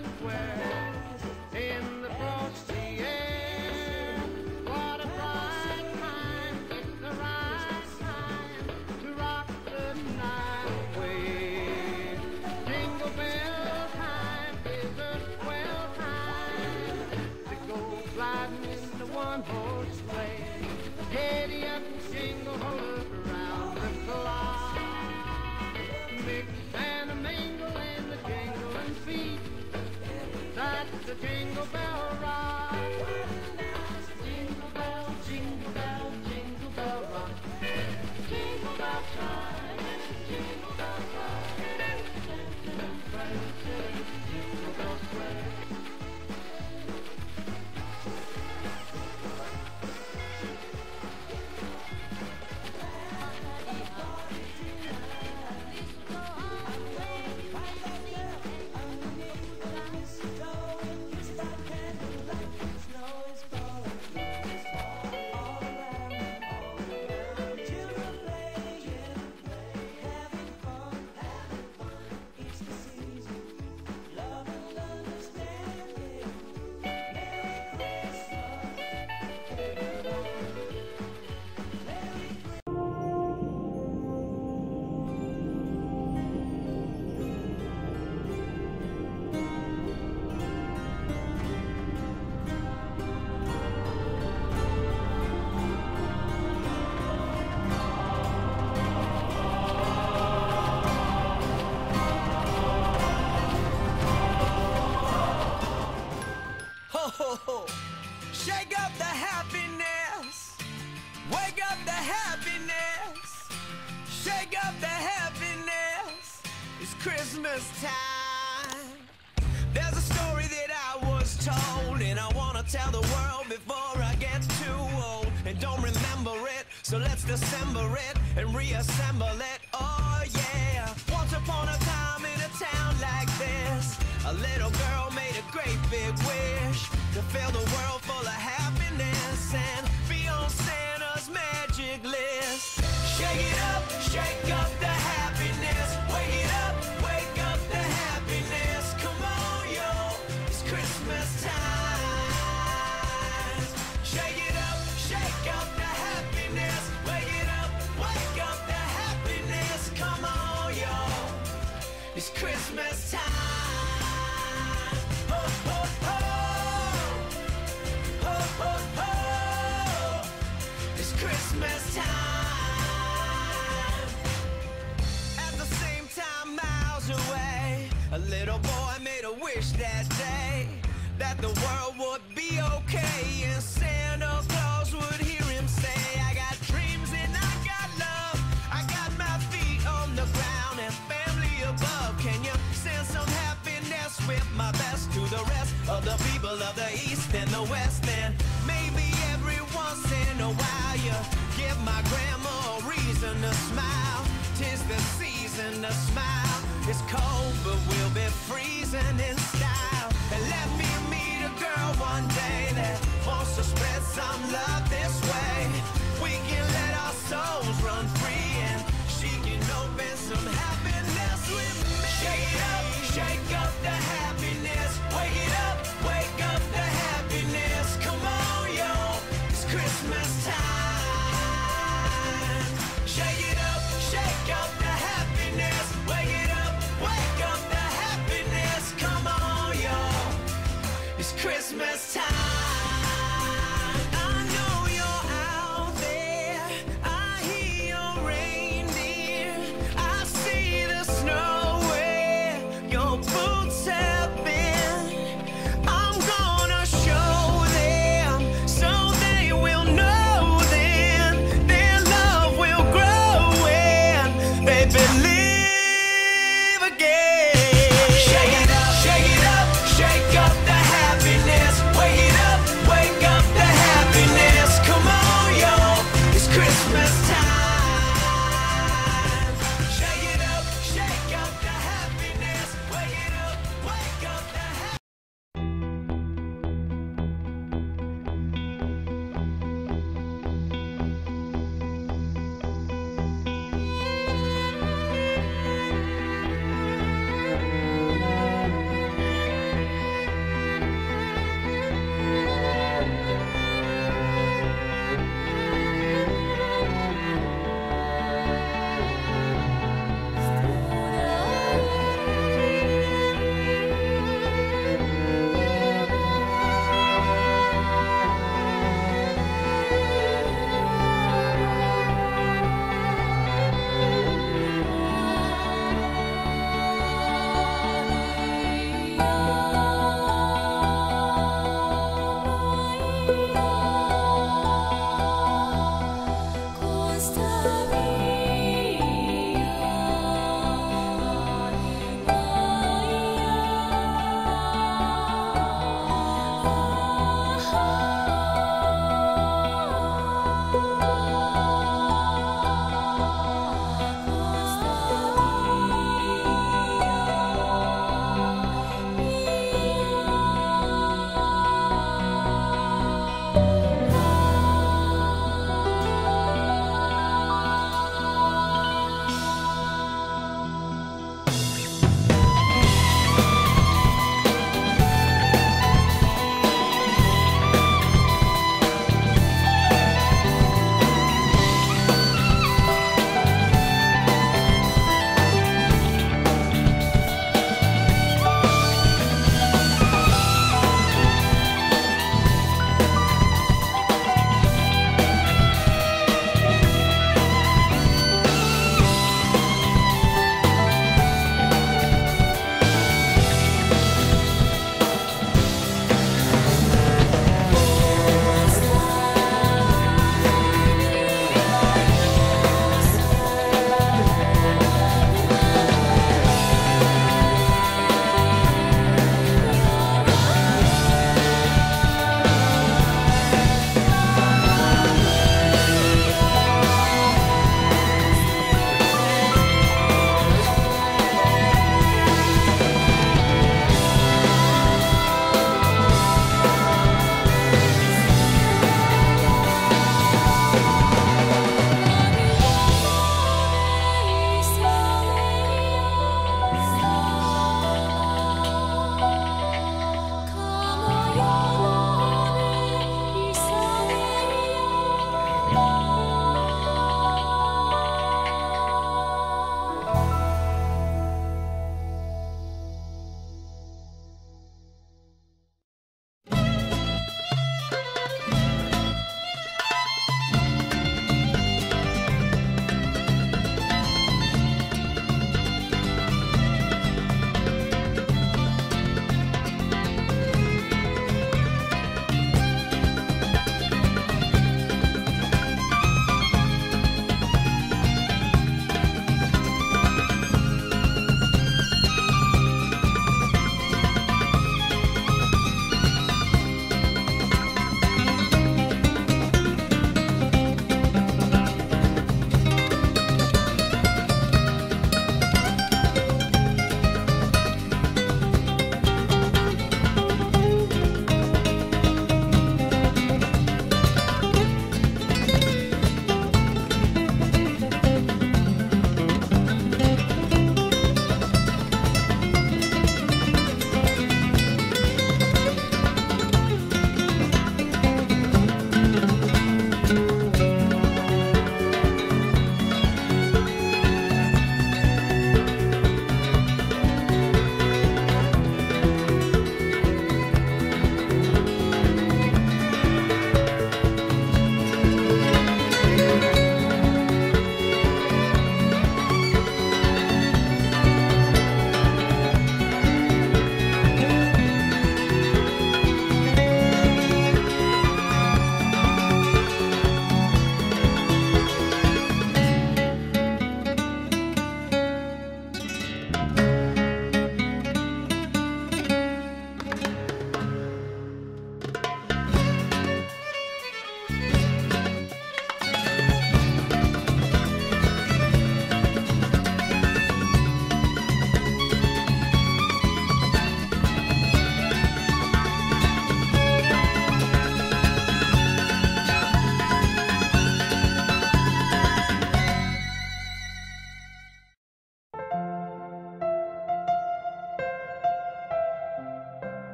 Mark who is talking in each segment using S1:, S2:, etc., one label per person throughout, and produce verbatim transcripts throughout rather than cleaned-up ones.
S1: square in the frosty air. What a bright time, it's the right time to rock the night away. Jingle bell time is a swell time to go sliding in the one-horse sleigh. Heady up and jingle around the clock. Mix and a mingle in the jingling feet. That's the Jingle Bell Rock. Jingle bell, jingle bell, jingle bell rock. Jingle bell time, jingle bell rock. Jingle bell sway.
S2: Shake up the happiness, wake up the happiness, shake up the happiness, it's Christmas time. There's a story that I was told, and I wanna tell the world before I get too old. And don't remember it, so let's dissemble it and reassemble it, oh yeah. Once upon a time in a town like this, a little girl made a great big wish to fill the world full of happiness and be on Santa's magic list. Shake it up, shake up the happiness. Wake it up, wake up the happiness. Come on, yo, it's Christmas time. Shake it up, shake up the happiness. Wake it up, wake up the happiness. Come on, yo, it's Christmas time. Christmas time. At the same time, miles away, a little boy made a wish that day that the world would be okay, and Santa Claus would hear him say, I got dreams and I got love, I got my feet on the ground and family above. Can you send some happiness with my best to the rest of the people of the East and the West? And maybe every once in a while you give my grandma a reason to smile. 'Tis the season to smile. It's cold, but we'll be freezing in style. And let me meet a girl one day that wants to spread some love this way. We can let our souls run free, and she can open some happiness with me. Shake it up, shake up the happiness. Wake it up, wake up the happiness. Come on, yo, it's Christmas time. Shake it up, shake up the happiness. Wake it up, wake up the happiness. Come on, yo, it's Christmas time. I know you're out there, I hear your reindeer, I see the snow where your boots have been. I'm gonna show them so they will know then their love will grow and they believe again. Shake it up, shake it up, shake up the happiness. Wake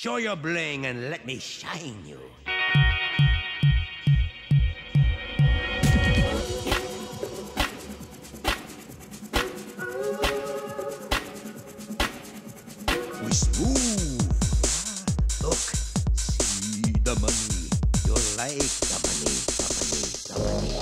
S3: Show your bling and let me shine you. We smooth. Look, see the money. You like the money, the money, the money.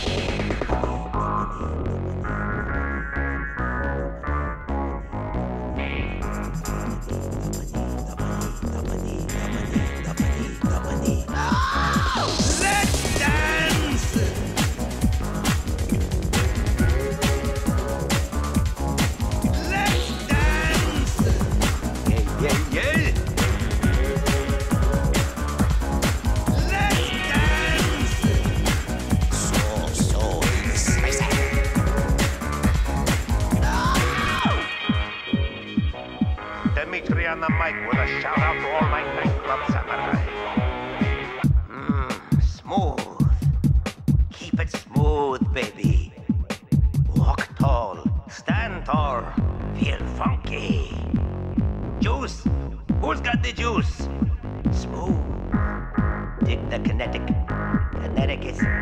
S4: On the mic with a shout out to all my nightclub samurai.
S3: Mmm, smooth. Keep it smooth, baby. Walk tall, stand tall, feel funky. Juice, who's got the juice? Smooth. Dig the kinetic. Kinetic is